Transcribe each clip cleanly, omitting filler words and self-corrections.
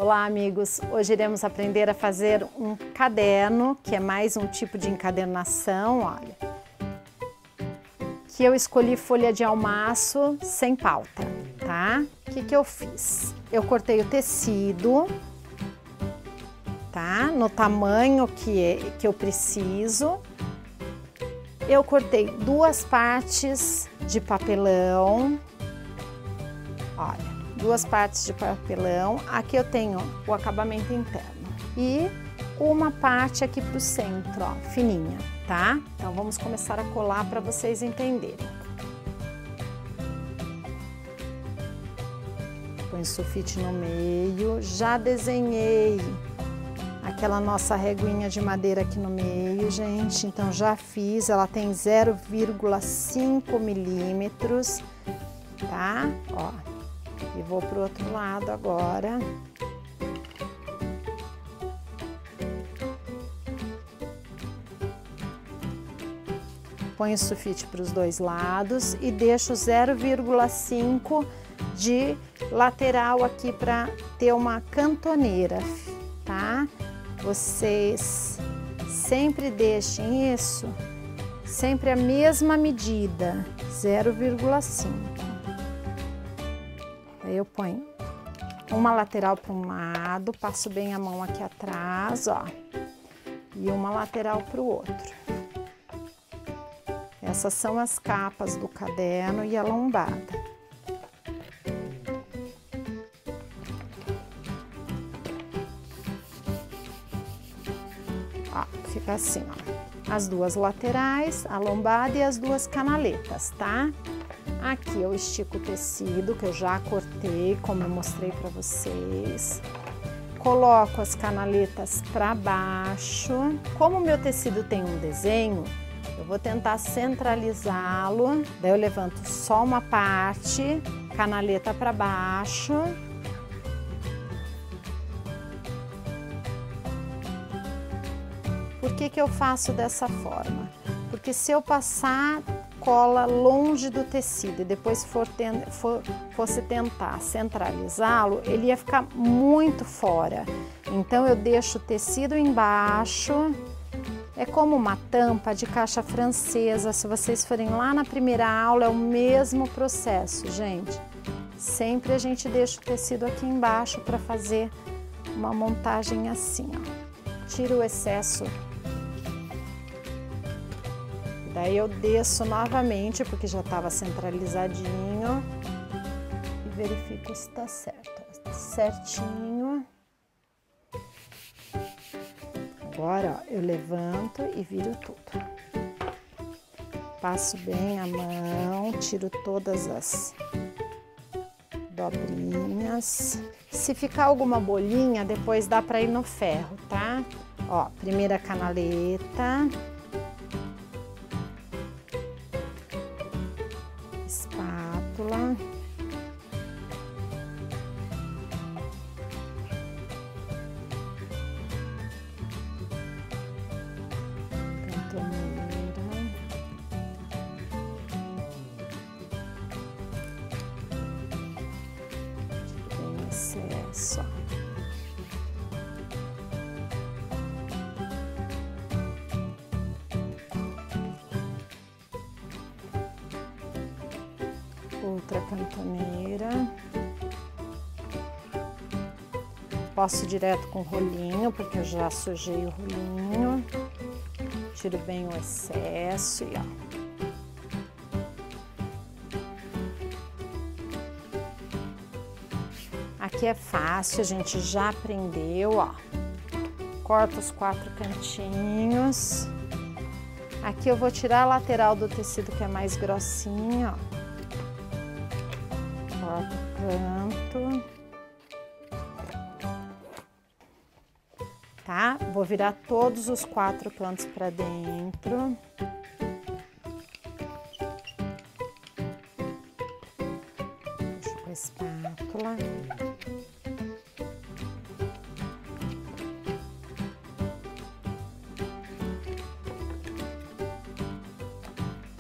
Olá, amigos! Hoje iremos aprender a fazer um caderno, que é mais um tipo de encadernação, olha. Que eu escolhi folha de almaço sem pauta, tá? O que eu fiz? Eu cortei o tecido, tá? No tamanho que eu preciso. Eu cortei duas partes de papelão, olha. Duas partes de papelão, aqui eu tenho o acabamento interno e uma parte aqui pro centro, ó, fininha, tá? Então vamos começar a colar para vocês entenderem. Põe o sulfite no meio, já desenhei aquela nossa reguinha de madeira aqui no meio, gente, então já fiz, ela tem 0,5 milímetros, tá? Ó. E vou pro outro lado agora. Põe o sulfite para os dois lados e deixo 0,5 de lateral aqui para ter uma cantoneira, tá? Vocês sempre deixem isso, sempre a mesma medida, 0,5. Aí eu ponho uma lateral para um lado, passo bem a mão aqui atrás, ó, e uma lateral para o outro. Essas são as capas do caderno e a lombada. Ó, fica assim, ó, as duas laterais, a lombada e as duas canaletas, tá? Aqui eu estico o tecido, que eu já cortei, como eu mostrei para vocês. Coloco as canaletas para baixo. Como o meu tecido tem um desenho, eu vou tentar centralizá-lo. Daí eu levanto só uma parte, canaleta para baixo. Por que eu faço dessa forma? Porque se eu passar cola longe do tecido e depois fosse tentar centralizá-lo, ele ia ficar muito fora. Então eu deixo o tecido embaixo, é como uma tampa de caixa francesa. Se vocês forem lá na primeira aula, é o mesmo processo, gente. Sempre a gente deixa o tecido aqui embaixo para fazer uma montagem assim, ó. Tira o excesso. Daí eu desço novamente, porque já estava centralizadinho, e verifico se está certo. Está certinho. Agora, ó, eu levanto e viro tudo. Passo bem a mão, tiro todas as dobrinhas. Se ficar alguma bolinha, depois dá para ir no ferro, tá? Ó, primeira canaleta. Espátula, cantoneira, tem excesso. Outra cantoneira. Passo direto com o rolinho, porque eu já sujei o rolinho. Tiro bem o excesso e ó. Aqui é fácil, a gente já aprendeu, ó. Corta os 4 cantinhos. Aqui eu vou tirar a lateral do tecido que é mais grossinha, ó. Corto o canto, tá? Vou virar todos os 4 cantos para dentro. Puxo com a espátula.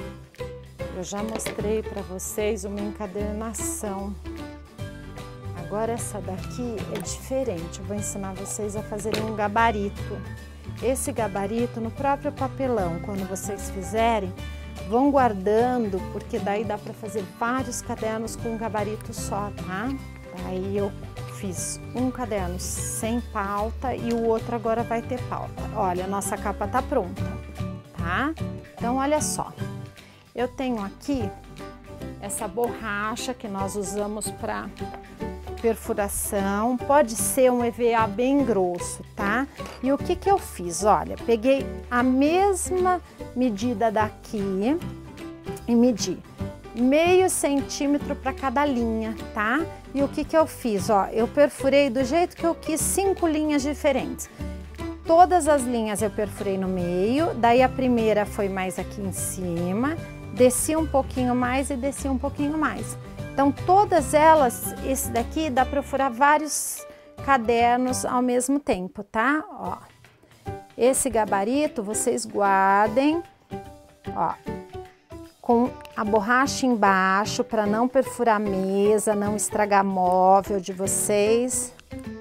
Eu já mostrei para vocês uma encadernação. Agora essa daqui é diferente, eu vou ensinar vocês a fazerem um gabarito. Esse gabarito no próprio papelão, quando vocês fizerem, vão guardando, porque daí dá para fazer vários cadernos com um gabarito só, tá? Aí eu fiz um caderno sem pauta e o outro agora vai ter pauta. Olha, a nossa capa tá pronta, tá? Então, olha só, eu tenho aqui essa borracha que nós usamos para perfuração, pode ser um EVA bem grosso, tá? E o que que eu fiz? Olha, peguei a mesma medida daqui e medi meio centímetro para cada linha, tá? E o que que eu fiz? Ó, eu perfurei do jeito que eu quis 5 linhas diferentes. Todas as linhas eu perfurei no meio, daí a primeira foi mais aqui em cima, desci um pouquinho mais e desci um pouquinho mais. Então, todas elas, esse daqui dá para furar vários cadernos ao mesmo tempo, tá? Ó, esse gabarito vocês guardem, ó, com a borracha embaixo para não perfurar a mesa, não estragar móvel de vocês.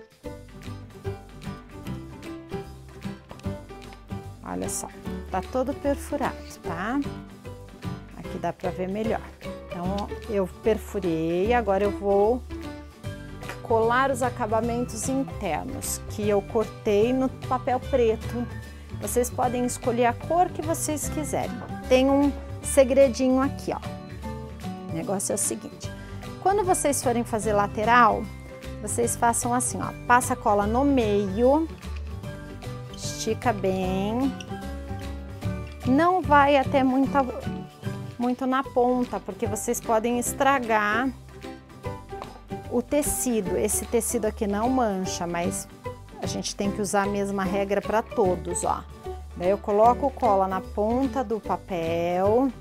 Olha só, tá todo perfurado, tá? Aqui dá para ver melhor. Então, eu perfurei, agora eu vou colar os acabamentos internos, que eu cortei no papel preto. Vocês podem escolher a cor que vocês quiserem. Tem um segredinho aqui, ó. O negócio é o seguinte, quando vocês forem fazer lateral, vocês façam assim, ó, passa a cola no meio, estica bem, não vai até muito na ponta, porque vocês podem estragar o tecido. Esse tecido aqui não mancha, mas a gente tem que usar a mesma regra para todos, ó. Daí eu coloco cola na ponta do papel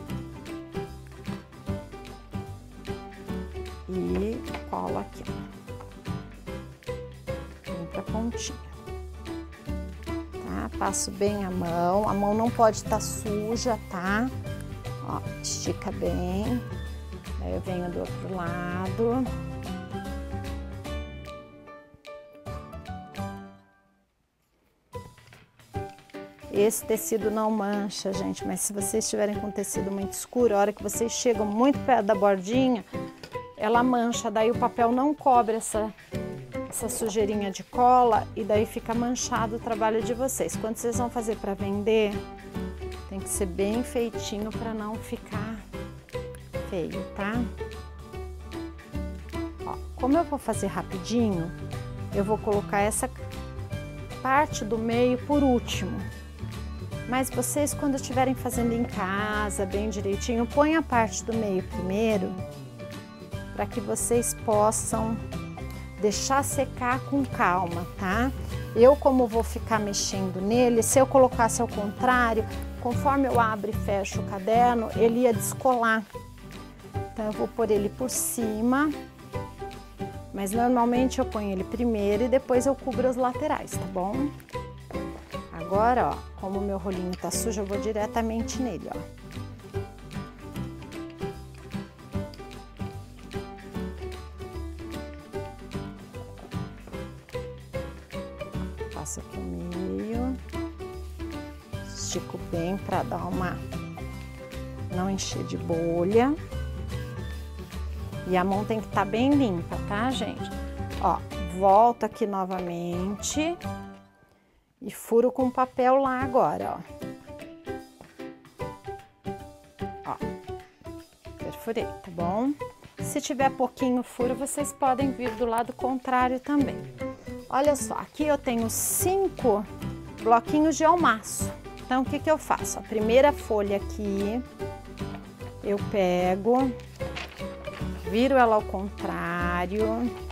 e colo aqui, ó. Vem pra pontinha. Tá? Passo bem a mão não pode estar suja, tá? Ó, estica bem, daí eu venho do outro lado. Esse tecido não mancha, gente, mas se vocês estiverem com tecido muito escuro, a hora que vocês chegam muito perto da bordinha, ela mancha, daí o papel não cobre essa sujeirinha de cola e daí fica manchado o trabalho de vocês. Quando vocês vão fazer para vender, tem que ser bem feitinho para não ficar feio, tá? Ó, como eu vou fazer rapidinho, eu vou colocar essa parte do meio por último. Mas vocês, quando estiverem fazendo em casa, bem direitinho, põe a parte do meio primeiro, para que vocês possam deixar secar com calma, tá? Eu, como vou ficar mexendo nele, se eu colocasse ao contrário, conforme eu abro e fecho o caderno, ele ia descolar. Então, eu vou pôr ele por cima, mas normalmente eu ponho ele primeiro e depois eu cubro as laterais, tá bom? Agora, ó, como o meu rolinho tá sujo, eu vou diretamente nele, ó. Passo aqui o meio, estico bem para dar não encher de bolha. E a mão tem que estar bem limpa, tá, gente? Ó, volto aqui novamente e furo com papel lá agora, ó. Ó, perfurei, tá bom? Se tiver pouquinho furo, vocês podem vir do lado contrário também. Olha só, aqui eu tenho 5 bloquinhos de almaço. Então, o que que eu faço? A primeira folha aqui, eu pego, viro ela ao contrário.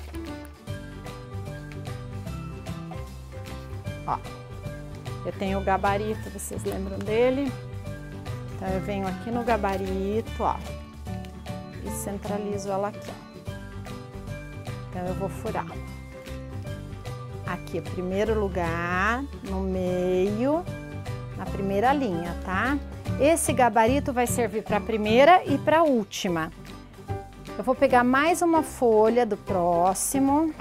Ó, eu tenho o gabarito, vocês lembram dele? Então, eu venho aqui no gabarito, ó, e centralizo ela aqui, ó. Então, eu vou furar. Aqui, o primeiro lugar, no meio, na primeira linha, tá? Esse gabarito vai servir para a primeira e para a última. Eu vou pegar mais uma folha do próximo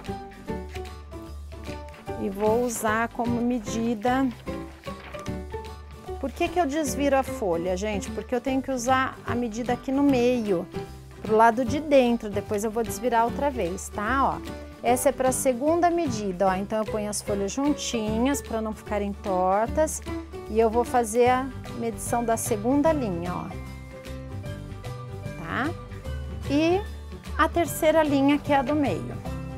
e vou usar como medida. Por que que eu desviro a folha, gente? Porque eu tenho que usar a medida aqui no meio, pro lado de dentro, depois eu vou desvirar outra vez, tá? Ó, essa é para a segunda medida, ó, então eu ponho as folhas juntinhas para não ficarem tortas e eu vou fazer a medição da segunda linha, ó, tá? E a terceira linha, que é a do meio.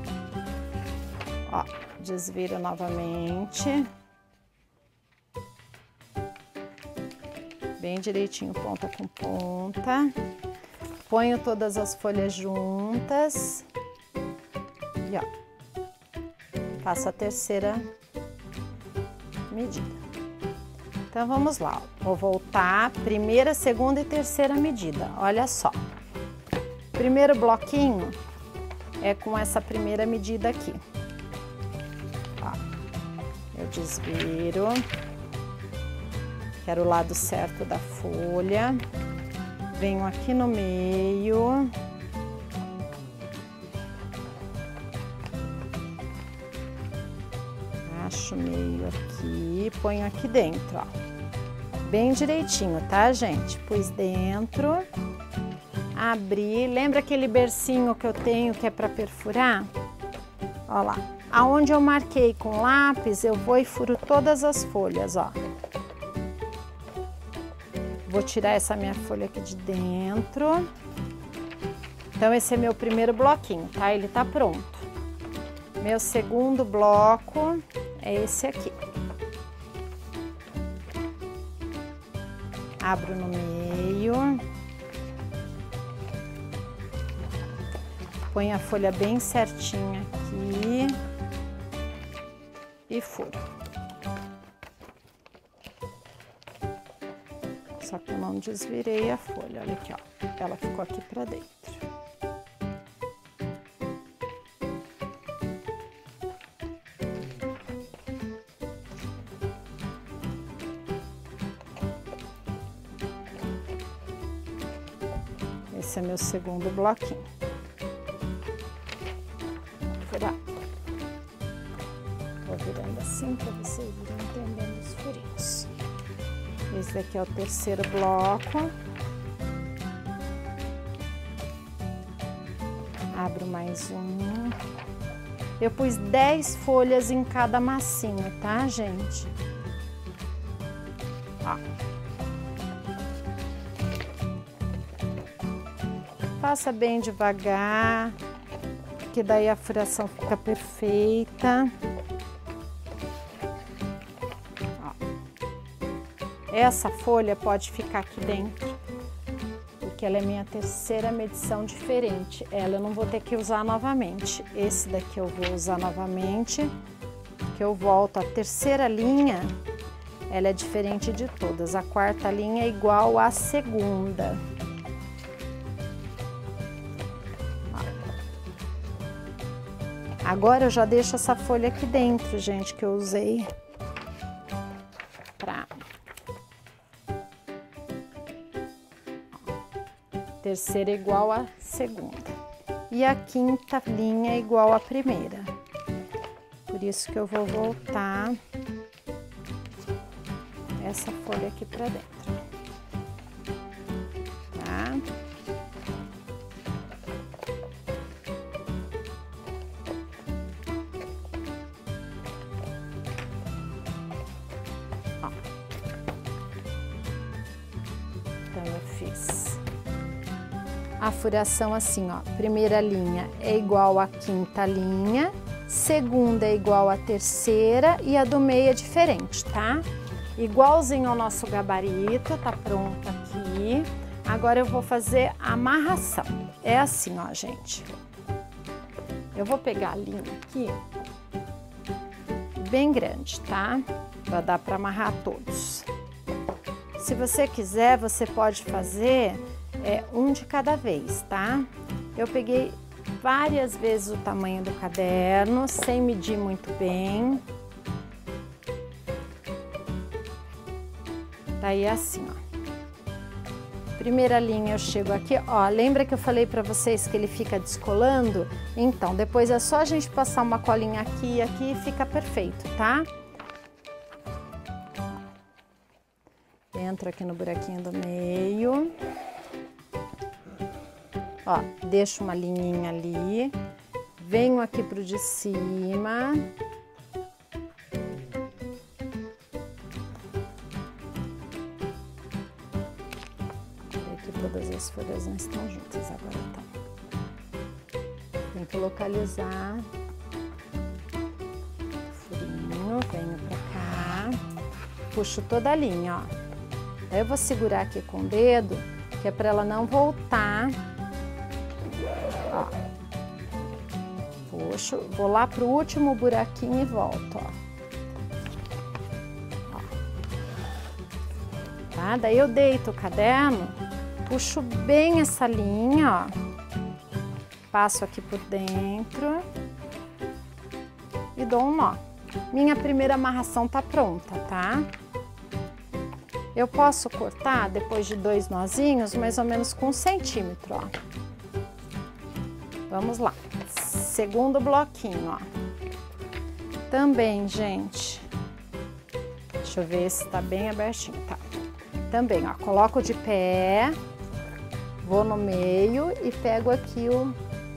Ó, desviro novamente. Bem direitinho, ponta com ponta. Ponho todas as folhas juntas. E ó, faço a terceira medida. Então vamos lá, ó. Vou voltar, primeira, segunda e terceira medida. Olha só. Primeiro bloquinho é com essa primeira medida aqui. Ó, eu desviro. Quero o lado certo da folha. Venho aqui no meio. Acho meio aqui, ponho aqui dentro, ó. Bem direitinho, tá, gente? Pus dentro. Abri. Lembra aquele bercinho que eu tenho que é para perfurar? Ó lá. Aonde eu marquei com lápis, eu vou e furo todas as folhas, ó. Vou tirar essa minha folha aqui de dentro. Então, esse é meu primeiro bloquinho, tá? Ele tá pronto. Meu segundo bloco é esse aqui. Abro no meio. Ponho a folha bem certinha aqui. E furo. Só que eu não desvirei a folha, olha aqui, ó. Ela ficou aqui pra dentro. Esse é meu segundo bloquinho. Vou furar. Vou virando assim para vocês irem entendendo os furinhos. Esse daqui é o terceiro bloco. Abro mais um. Eu pus 10 folhas em cada massinho, tá, gente? Ó. Faça bem devagar, que daí a furação fica perfeita. Essa folha pode ficar aqui dentro, porque ela é minha terceira medição diferente. Ela eu não vou ter que usar novamente. Esse daqui eu vou usar novamente, que eu volto. A terceira linha, ela é diferente de todas. A quarta linha é igual à segunda. Agora eu já deixo essa folha aqui dentro, gente, que eu usei pra... Terceira é igual à segunda. E a quinta linha é igual à primeira. Por isso que eu vou voltar essa folha aqui pra dentro. Tá? Ó. Então eu fiz a furação assim, ó. Primeira linha é igual à quinta linha, segunda é igual à terceira e a do meio é diferente, tá? Igualzinho ao nosso gabarito, tá pronto aqui. Agora eu vou fazer a amarração. É assim, ó, gente. Eu vou pegar a linha aqui, bem grande, tá? Vai dar para amarrar todos. Se você quiser, você pode fazer um de cada vez, tá? Eu peguei várias vezes o tamanho do caderno, sem medir muito bem. Daí assim, ó. Primeira linha eu chego aqui, ó, lembra que eu falei pra vocês que ele fica descolando? Então, depois é só a gente passar uma colinha aqui e aqui e fica perfeito, tá? Entro aqui no buraquinho do meio. Ó, deixo uma linhinha ali. Venho aqui pro de cima. Todas as folhas não estão juntas, agora tá. Tem que localizar o furinho, venho pra cá, puxo toda a linha, ó. Aí eu vou segurar aqui com o dedo, que é pra ela não voltar, ó. Puxo, vou lá pro último buraquinho e volto, ó. Tá? Daí eu deito o caderno, puxo bem essa linha, ó, passo aqui por dentro e dou um nó. Minha primeira amarração tá pronta, tá? Eu posso cortar depois de 2 nozinhos, mais ou menos com 1 centímetro, ó. Vamos lá. Segundo bloquinho, ó. Também, gente, deixa eu ver se tá bem abertinho, tá? Também, ó, coloco de pé. Vou no meio e pego aqui o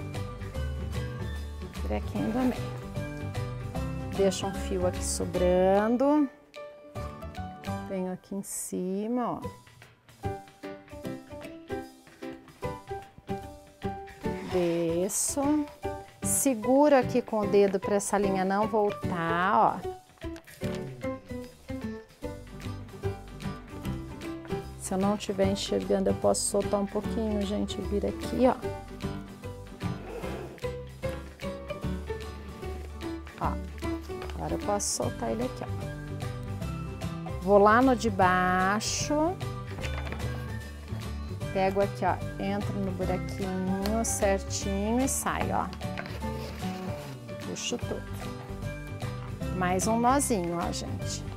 buraquinho do meio. Deixo um fio aqui sobrando. Venho aqui em cima, ó. Desço. Seguro aqui com o dedo para essa linha não voltar, ó. Se eu não estiver enxergando, eu posso soltar um pouquinho, gente, vir aqui, ó. Ó, agora eu posso soltar ele aqui, ó. Vou lá no de baixo, pego aqui, ó, entro no buraquinho certinho e saio, ó. Puxo tudo. Mais um nozinho, ó, gente.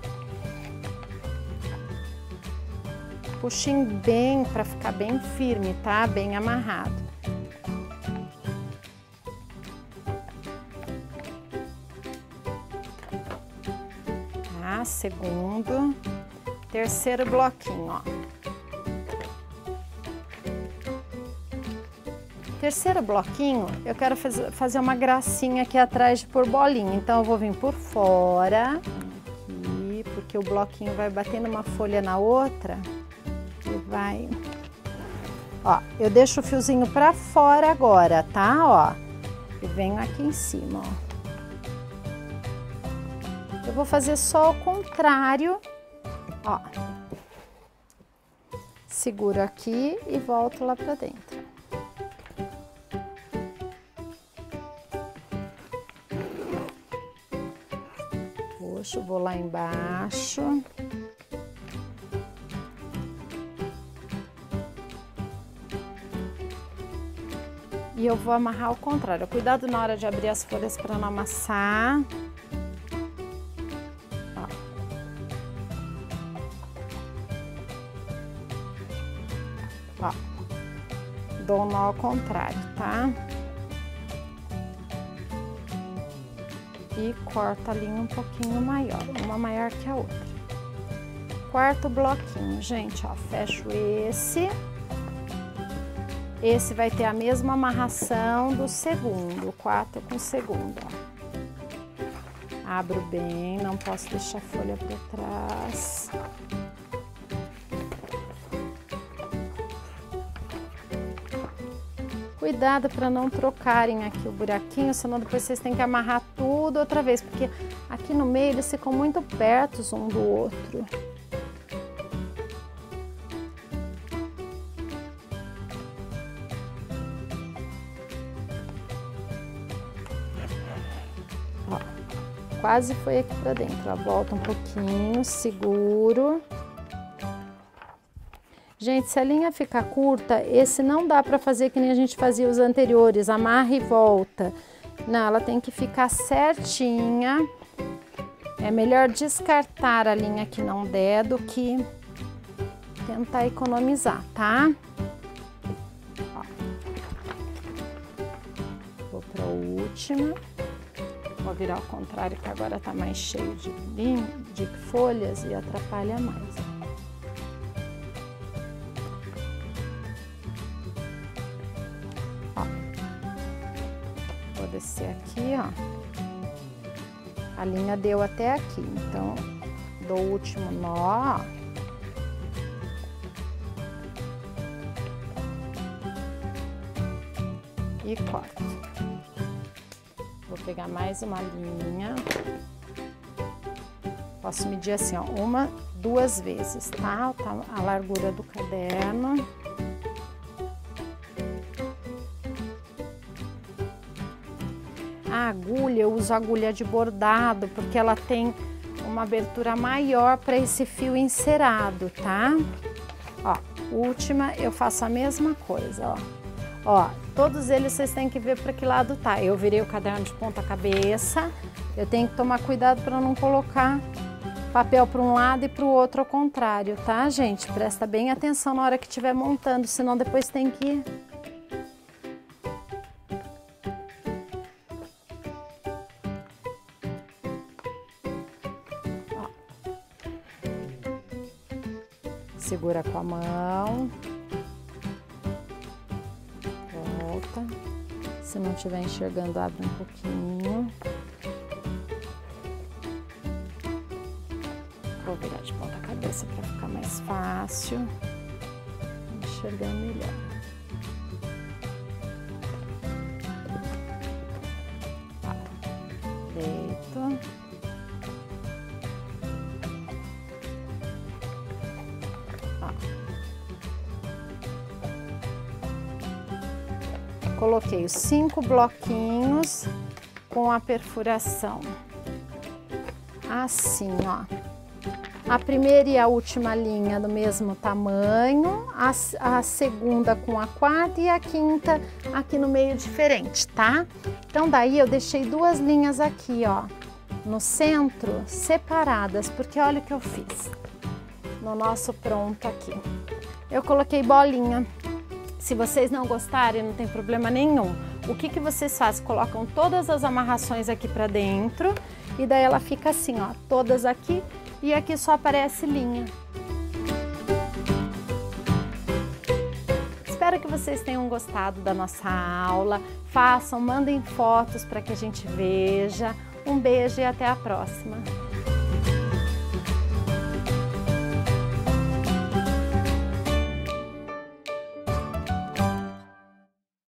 Puxem bem para ficar bem firme, tá? Bem amarrado. Tá? Segundo, terceiro bloquinho, ó. Terceiro bloquinho, eu quero fazer uma gracinha aqui atrás de pôr bolinha. Então, eu vou vir por fora, aqui, porque o bloquinho vai bater numa folha na outra. Vai, ó, eu deixo o fiozinho pra fora agora, tá, ó, e venho aqui em cima, ó. Eu vou fazer só o contrário, ó, seguro aqui e volto lá pra dentro. Puxo, vou lá embaixo. E eu vou amarrar ao contrário. Cuidado na hora de abrir as folhas para não amassar. Ó. Ó. Dou um nó ao contrário, tá? E corto a linha um pouquinho maior, uma maior que a outra. Quarto bloquinho, gente, ó, fecho esse. Esse vai ter a mesma amarração do segundo, o quarto com o segundo, ó. Abro bem, não posso deixar a folha para trás. Cuidado para não trocarem aqui o buraquinho, senão depois vocês têm que amarrar tudo outra vez, porque aqui no meio eles ficam muito perto um do outro. Quase foi aqui pra dentro, ó. Volta um pouquinho, seguro. Gente, se a linha ficar curta, esse não dá pra fazer que nem a gente fazia os anteriores, amarra e volta. Não, ela tem que ficar certinha. É melhor descartar a linha que não der do que tentar economizar, tá? Ó. Vou para a última. Vou virar ao contrário, que agora tá mais cheio de folhas e atrapalha mais. Ó. Vou descer aqui, ó. A linha deu até aqui, então dou o último nó, ó. E corto. Vou pegar mais uma linha. Posso medir assim, ó, 1, 2 vezes, tá? A largura do caderno. A agulha, eu uso agulha de bordado, porque ela tem uma abertura maior para esse fio encerado, tá? Ó, última, eu faço a mesma coisa, ó. Ó, todos eles vocês têm que ver para que lado tá. Eu virei o caderno de ponta cabeça. Eu tenho que tomar cuidado para não colocar papel para um lado e para o outro ao contrário, tá, gente? Presta bem atenção na hora que estiver montando, senão depois tem que... Ó. Segura com a mão. Se não estiver enxergando, abre um pouquinho. Vou virar de ponta cabeça para ficar mais fácil. Enxergar melhor. Tá. Deito. Coloquei os 5 bloquinhos com a perfuração, assim, ó. A primeira e a última linha do mesmo tamanho, a segunda com a quarta e a quinta aqui no meio diferente, tá? Então daí eu deixei 2 linhas aqui, ó, no centro, separadas, porque olha o que eu fiz no nosso pronto aqui. Eu coloquei bolinha. Se vocês não gostarem, não tem problema nenhum. O que que vocês fazem? Colocam todas as amarrações aqui pra dentro e daí ela fica assim, ó, todas aqui e aqui só aparece linha. Espero que vocês tenham gostado da nossa aula. Façam, mandem fotos para que a gente veja. Um beijo e até a próxima.